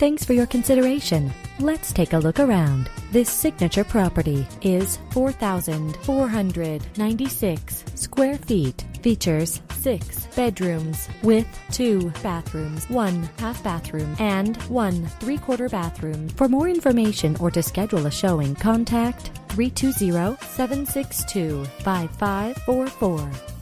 Thanks for your consideration. Let's take a look around. This signature property is 4,496 square feet. Features 6 bedrooms with 2 bathrooms, 1 half bathroom, and 1 3/4 bathroom. For more information or to schedule a showing, contact 320-762-5544.